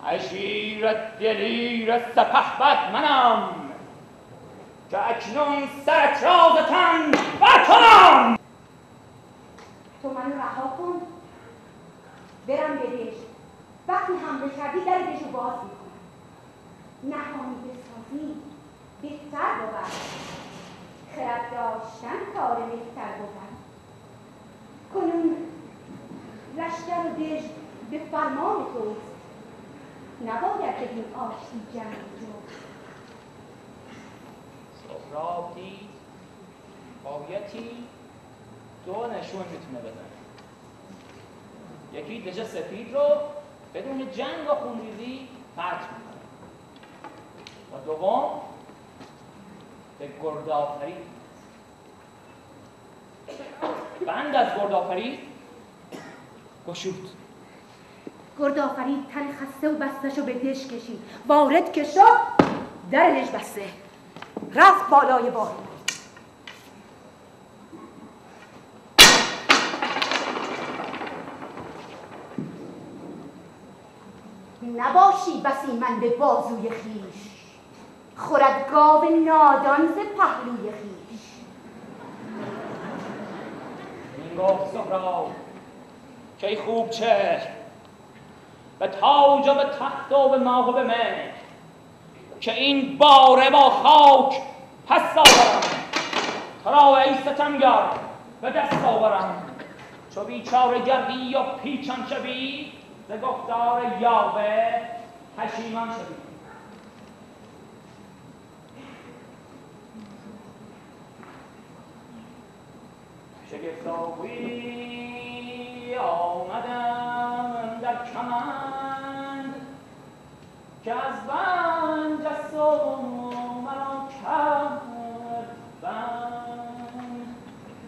شیر دلیر سپهبد منم که اکنون سرت را ز تن برکنم. تو منو رها کن برم به دژ. وقتی حمله کردی در دژ رو باز میکنم. نهانی بسازی بهتر بود. خرد داشتن کار بهتر بود. کنون لشکر و دژ به فرمان توست. نباید بدین آشتی جنگ جست. سهراب دید بایدی دو نشون میتونه بزنه. یکی دژ سپید رو بدون جنگ و خونریزی فتح میکنه و دوم به گردآفرید. بند از گردآفرید گشود. گردآفرید تن خسته و بستش رو به دژ کشید. وارد که شد در دژ بسته رفت بالای باری. نباشی بسیمن به بازوی خیش. خورد گاو نادان ز پهلوی خیش. این گفت سهراب که خوب چهر به تاج و به تخت و به ماه و به مهر که این باره با خاک پس آورم. تو را ای ستمگر به دست آورم. چو بیچاره گردی و پیچان شوی ز گفتار یاوه پشیمان شوی. شگفت‌آوی آمدم در کمند که از بند جست و مرا کرد بند.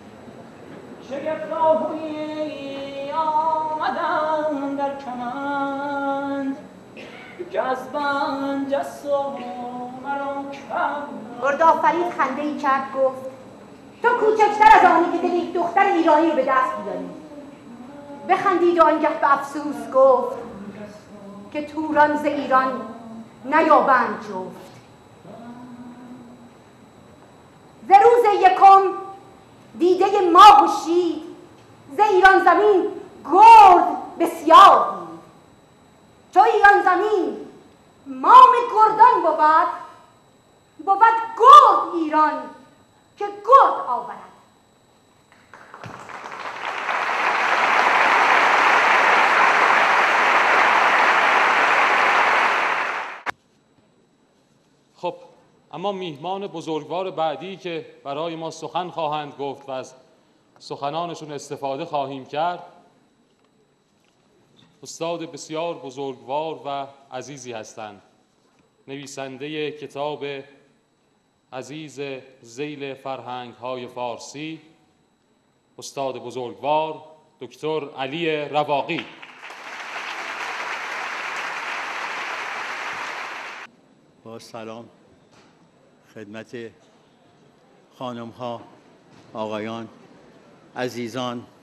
شگفت‌آوی آمدم در کمند که از بند جست و مرا کرد. گردآفرید خنده‌ای کرد گفت تو کوچکتر از آنی که دل یک دختر ایرانی رو به دست بیاری. بخندید و آنگه به افسوس گفت که توران ز ایران نیابند جفت. ز روز یکم دیده ماه و شید ز ایران زمین گرد بسیار دید. چو ایران زمین مام گردان بود گرد ایران که گرد آورد. خب اما میهمان بزرگوار بعدی که برای ما سخن خواهند گفت و از سخنانشون استفاده خواهیم کرد استاد بسیار بزرگوار و عزیزی هستند. نویسنده کتاب عزیز ذیل فرهنگ‌های فارسی، استاد بزرگوار دکتر علی رواقی. با سلام خدمت خانم‌ها، آقایان، عزیزان